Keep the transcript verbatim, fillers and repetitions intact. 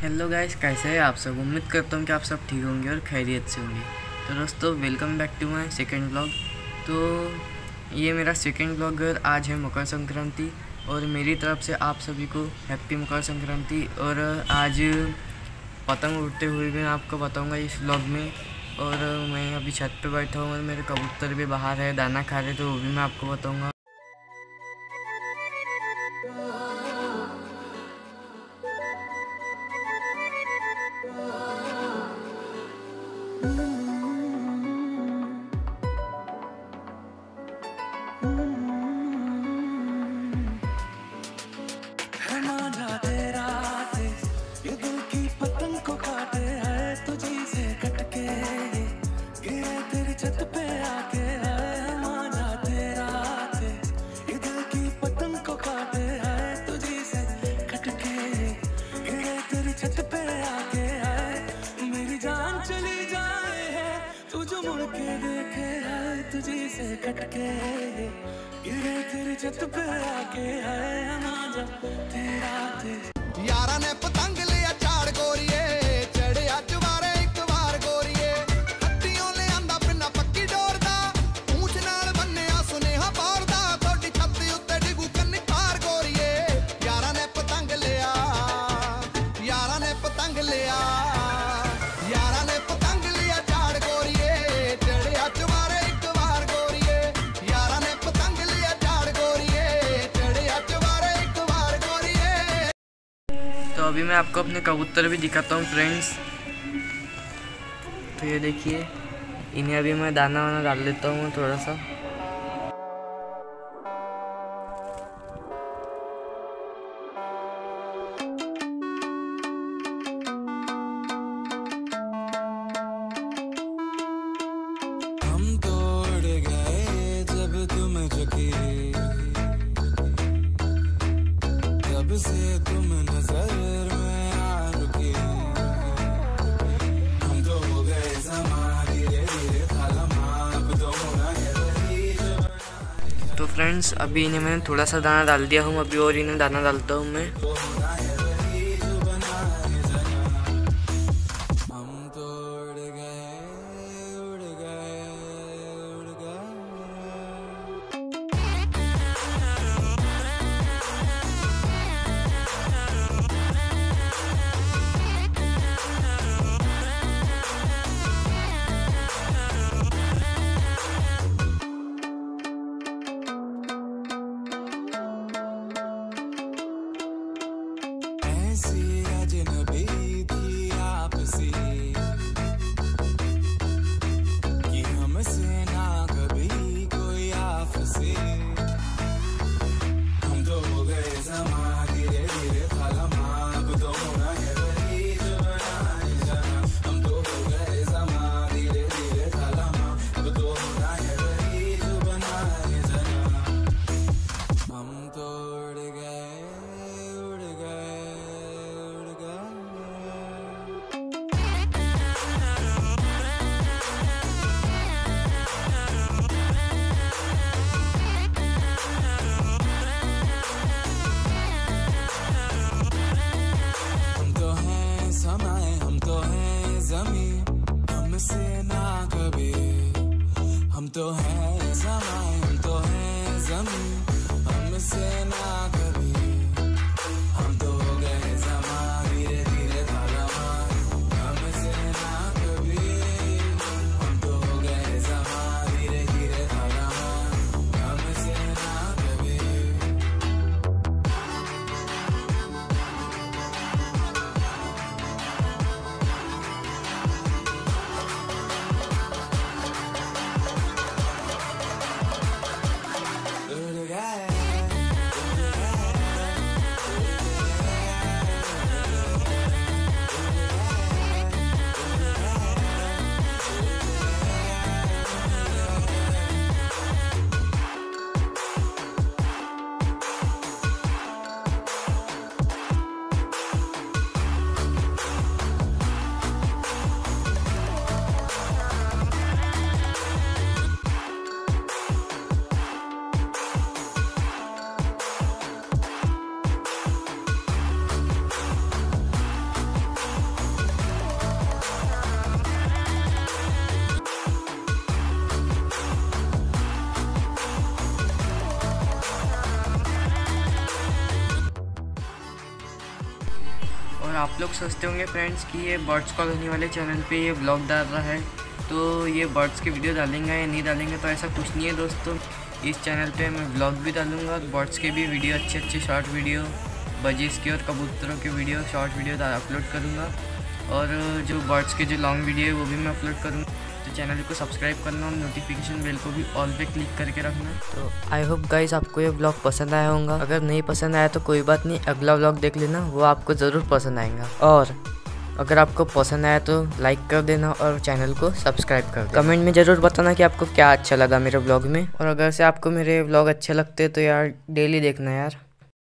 Hello guys, कैसे हैं आप सब। उम्मीद करता हूँ कि आप सब ठीक होंगे और खैरियत से होंगे। तो दोस्तों, welcome back to my second vlog. तो ये मेरा सेकंड व्लॉग। आज है मकर संक्रांति और मेरी तरफ से आप सभी को हैप्पी मकर संक्रांति। और आज पतंग उड़ते हुए भी मैं आपको बताऊँगा इस व्लॉग में। और मैं अभी छत पे बैठा हूँ और मेरे कबूतर भी बाहर है, दाना खा रहे, तो वो भी मैं आपको बताऊँगा। तुझी से कटके गिरे तेरी छत पे आके है आजा तेरा दिल। यारा ने पतंग लिया झाड़ गोरिए, चढ़िया चुबारे एक बार गोरिए, हट्टियों ले आंदा पिन्ना पक्की डोर दा, पूंछ नाल बन्निया सुनेहा पार दा, थोड़ी छत उत्ते डिगू कन्नी पार गोरिए। यारा ने पतंग लिया, यारा ने पतंग लिया, यारा ने पतंग लिया झाड़ गोरिए, चढ़िया चुबारे तो अभी मैं आपको अपने कबूतर भी दिखाता हूँ फ्रेंड्स। तो ये देखिए, इन्हें अभी मैं दाना वाना डाल देता हूँ थोड़ा सा। हम तोड़ गए जब तुम झुकी, जब से तुम नजर में आ रुकी, हम तो हो गए समा धीरे धीरे थालमा, अब तो होना है वही जो। तो फ्रेंड्स, अभी इन्हें मैंने थोड़ा सा दाना डाल दिया हूँ अभी, और इन्हें दाना डालता हूँ मैं। हम तोड़ गए उड़ गए उड़ गए। ऐसी अजनबी थी आपसी कि हमसे ना कभी कोई आपसी, हम तो हो गए समा धीरे धीरे थालमा, अब तो होना है वही जो बनाए जाना, हम तो हो गए समा धीरे धीरे थालमा, अब तो होना है वही जो बनाए जाना। हम तोड़ गए उड़ गए उड़ गए। हम तो हैं समय, हम तो हैं ज़मीं, हमसे ना कभी, हम तो हैं समय, हम तो हैं ज़मीं, हमसे ना कभी, हम तो हो गए समा धीरे धीरे थालमा, हमसे ना कभी, हम तो हो गए समा धीरे धीरे थालमा, हमसे ना कभी। उड़ गए और आप लोग सोचते होंगे फ्रेंड्स कि ये बर्ड्स कॉलोनी वाले चैनल पे ये ब्लॉग डाल रहा है तो ये बर्ड्स की वीडियो डालेंगे या नहीं डालेंगे, तो ऐसा कुछ नहीं है दोस्तों। इस चैनल पे मैं ब्लॉग भी डालूँगा और बर्ड्स के भी वीडियो, अच्छे अच्छे शॉर्ट वीडियो, बजीज की और कबूतरों के वीडियो, शॉर्ट वीडियो अपलोड करूँगा। और जो बर्ड्स के जो लॉन्ग वीडियो है वो भी मैं अपलोड करूँगा। तो चैनल को सब्सक्राइब करना और नोटिफिकेशन बेल को भी ऑल पे क्लिक करके रखना। तो आई होप गाइस आपको ये ब्लॉग पसंद आया होगा। अगर नहीं पसंद आया तो कोई बात नहीं, अगला ब्लॉग देख लेना, वो आपको ज़रूर पसंद आएगा। और अगर आपको पसंद आया तो लाइक कर देना और चैनल को सब्सक्राइब कर देना। कमेंट में ज़रूर बताना कि आपको क्या अच्छा लगा मेरे ब्लॉग में। और अगर से आपको मेरे ब्लॉग अच्छे लगते तो यार डेली देखना यार।